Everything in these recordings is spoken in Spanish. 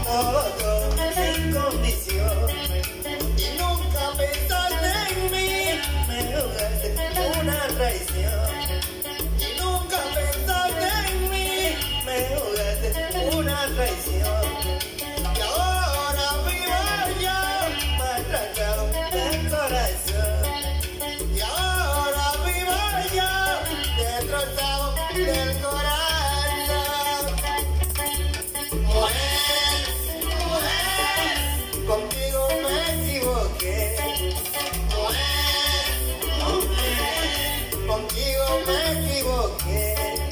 todo sin condición. Y nunca pensaste en mí, me jugaste una traición. Y nunca pensaste en mí, me jugaste una traición. Y ahora vivo yo maltratado del corazón. Y ahora vivo yo destrozado del corazón. Contigo me equivoqué, contigo me equivoqué.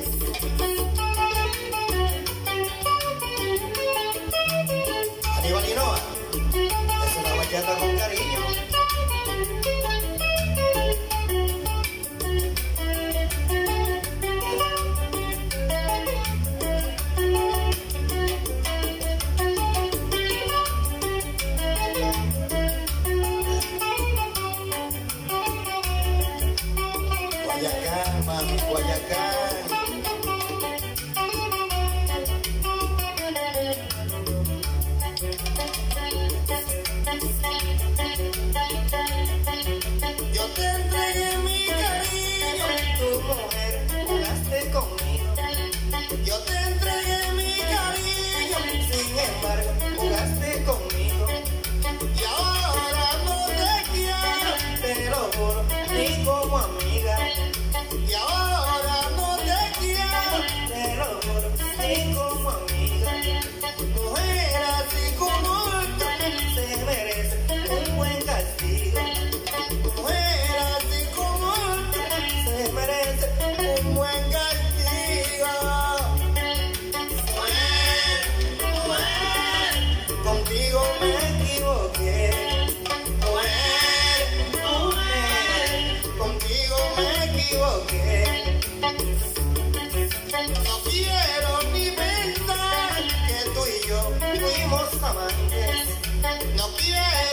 Aníbal Hinoa, es una bachata con cariño. Guayacán, mami, Guayacán. Yo te entregué mi cariño, tu mujer jugaste conmigo. Yo te entregué mi cariño, sin embargo jugaste conmigo. Y ahora no te quiero, te lo juro, ni como amiga. Y ahora no te quiero, te lo juro, ni como amiga. Mujer así como tú, se merece un buen castigo. Mujer así como tú, se merece un buen castigo. Mujer, contigo me equivoqué. Contigo me equivoqué. No quiero ni pensar que tú y yo fuimos amantes. No quiero